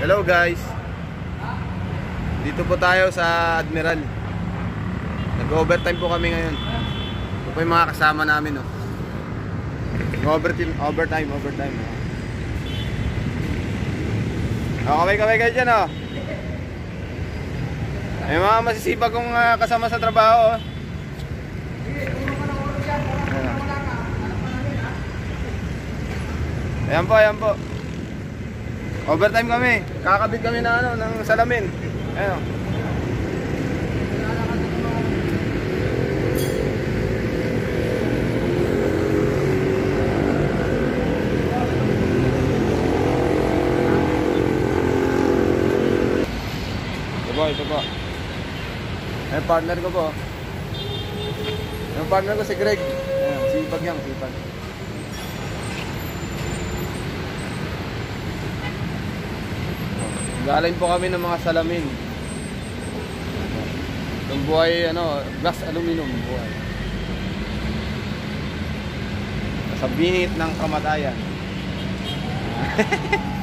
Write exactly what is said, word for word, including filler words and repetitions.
Hello guys. Dito po tayo sa Admiral. Nag-overtime po kami ngayon. Ito po yung mga kasama namin, oh. Overtime, overtime, overtime. Oh, kamay-kamay kayo dyan, oh. May mga masisipag kong uh, kasama sa trabaho, oh. Ayan po, ayan po. Overtime kami. Kakabit kami na ano, ng salamin. Ayan, oh. Ito po, ito po. Ayan, partner ko po. Yung partner ko si Greg. Ayan, sipag yan, sipag. Galing po kami ng mga salamin. Itong buhay, ano, glass aluminum buhay. Sa bingit ng kamatayan.